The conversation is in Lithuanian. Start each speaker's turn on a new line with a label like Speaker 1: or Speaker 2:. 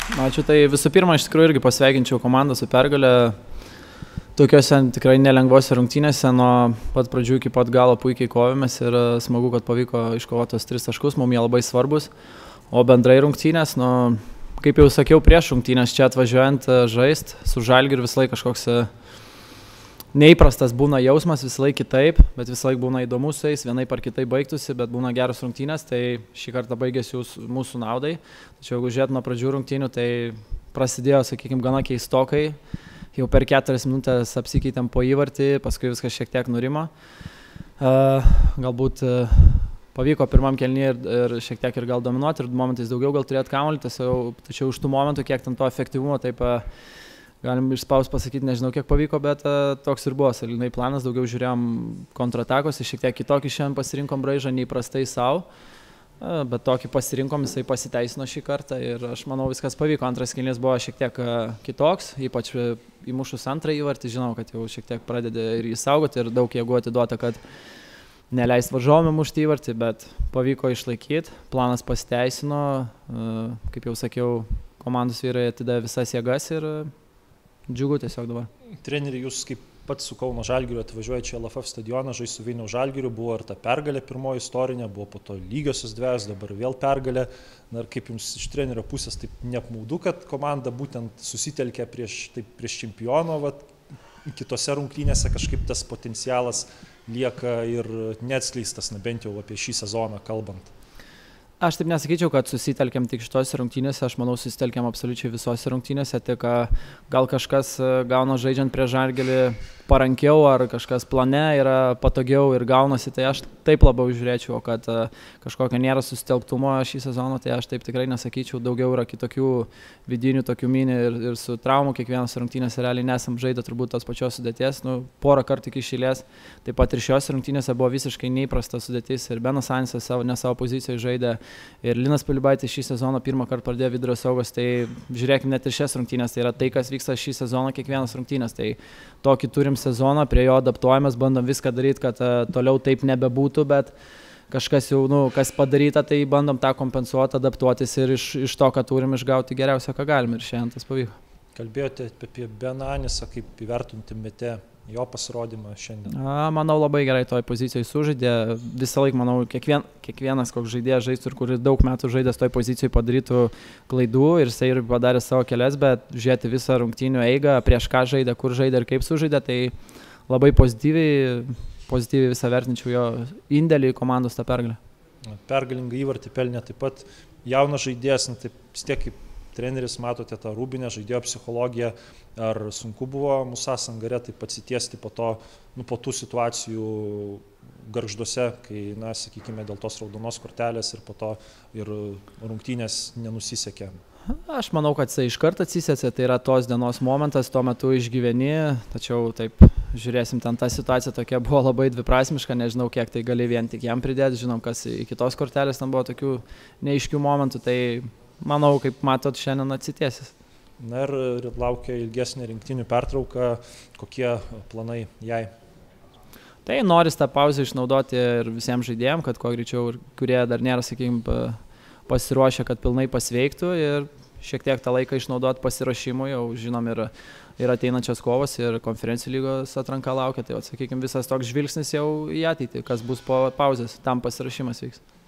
Speaker 1: Ačiū. Tai visų pirma, iš tikrųjų irgi pasveikinčiau komandą su pergalė. Tokiuose tikrai nelengvose rungtynėse nuo pat pradžių iki pat galo puikiai kovėmės ir smagu, kad pavyko iškovoti tos 3 taškus, mums jie labai svarbus. O bendrai rungtynės, kaip jau sakiau, prieš rungtynės čia atvažiuojant žaist su Žalgiriu visą laiką kažkoks neįprastas būna jausmas, visą laiką kitaip, bet visą laiką būna įdomus su jais, vienaip ar kitaip baigtųsi, bet būna geros rungtynės, tai šį kartą baigėsi mūsų naudai. Tačiau jeigu žiūrėt nuo pradžių rungtynių, tai prasidėjo, sakykime, gana keistokai. Jau per 4 minutės apsikeitėm po įvartį, paskui viskas šiek tiek nurimo. Galbūt pavyko pirmam kėlinyje ir šiek tiek ir gal dominuoti, ir momentais daugiau gal turėti kamuolį, tačiau iš tų momentų, kiek ten to efektyvumo, taip galim išspaus pasakyti, nežinau kiek pavyko, bet toks ir buvo sąlyginai planas, daugiau žiūrėjom kontratakos, šiek tiek kitokį šiandien pasirinkom braižą, neįprastai savo. Bet tokį pasirinkom, jisai pasiteisino šį kartą ir aš manau viskas pavyko. Antras kėlinys buvo šiek tiek kitoks, ypač įmušus antrą įvartį, žinau, kad jau šiek tiek pradeda ir įsaugoti ir daug jėgų atiduota, kad neleist varžovam mušti įvartį, bet pavyko išlaikyti, planas pasiteisino, kaip jau sakiau, komandos vyrai atidavė visas jėgas ir džiugu tiesiog dabar.
Speaker 2: Treneri, jūs kaip pats su Kauno Žalgiriu atvažiuoja čia LFF stadioną, žais su Vilniaus Žalgiriu, buvo ir ta pergalė pirmoji istorinė, buvo po to lygiosios dvejos, dabar vėl pergalė. Na ir kaip jums iš trenerio pusės taip neapmaudu, kad komanda būtent susitelkė prieš čempiono, kitose rungtynėse kažkaip tas potencialas lieka ir neatskleistas, bent jau apie šį sezoną kalbant.
Speaker 1: Aš taip nesakyčiau, kad susitelkiam tik šitose rungtynėse, aš manau susitelkiam absoliučiai visose rungtynėse, tik gal kažkas gauna žaidžiant prie Žalgirį parankiau, ar kažkas plane yra patogiau ir gaunasi, tai aš taip labiau žiūrėčiau, kad kažkokio nėra susitelktumo šį sezoną, tai aš taip tikrai nesakyčiau, daugiau yra kitokių vidinių tokių mini ir su traumų, kiekvienas rungtynėse realiai nesam žaidę turbūt tos pačios sudėties, porą kartų iki šilės, taip pat ir šios rungtynėse buvo visiškai neįprasta sudėtis ir Benas Anisas ne savo pozicijoje žaidė. Ir Linas Pilibaitis šį sezoną pirmą kartą pradėjo vidurio saugos, tai žiūrėkime net ir šias rungtynės, tai yra tai, kas vyksta šį sezoną, kiekvienas rungtynės. Tai tokį turim sezoną, prie jo adaptuojamės, bandom viską daryti, kad toliau taip nebebūtų, bet kažkas jau, kas padaryta, tai bandom tą kompensuoti, adaptuotis ir iš to, ką turim, išgauti geriausia, ką galim ir šiandien tas pavyko.
Speaker 2: Kalbėjote apie Beną Anisą, kaip įvertintumėte jo pasirodymą šiandien?
Speaker 1: Manau, labai gerai toj pozicijoje sužaidė. Visą laiką, manau, kiekvienas koks žaidėjas žaistų ir kuris daug metų žaidęs toj pozicijoje padarytų klaidų ir jisai ir padarė savo kelias, bet žiūrėti visą rungtynių eigą, prieš ką žaidė, kur žaidė ir kaip sužaidė, tai labai pozityviai visą vertinčiau jo indėlį į komandos tą pergalę.
Speaker 2: Pergalingą įvartį pelnė taip pat jaunas žaidėjas, taip vis tiek kaip treneris matote tą rūbinę žaidėjo psichologiją, ar sunku buvo Musas Angare taip atsitiesti po tų situacijų Gargžduose, kai, sakykime, dėl tos raudonos kortelės ir po to ir rungtynės nenusisekė?
Speaker 1: Aš manau, kad jisai iškart atsisėsė, tai yra tos dienos momentas, tuo metu išgyveni, tačiau taip žiūrėsim, ten ta situacija tokia buvo labai dviprasmiška, nežinau, kiek tai gali vien tik jam pridėti, žinom, kas iki tos kortelės ten buvo tokių neaiškių momentų, tai manau, kaip matot, šiandien atsitiesis.
Speaker 2: Na ir laukia ilgesnė rinktinių pertrauka, kokie planai jai?
Speaker 1: Tai noris tą pauzę išnaudoti ir visiems žaidėjams, kad kuo greičiau, kurie dar nėra, sakykime, pasiruošę, kad pilnai pasveiktų ir šiek tiek tą laiką išnaudoti pasiruošimui, jau žinom ir ateinančios kovos ir konferencijų lygos atranka laukia, tai sakykime, visas toks žvilgsnis jau į ateitį, kas bus po pauzės, tam pasiruošimas vyks.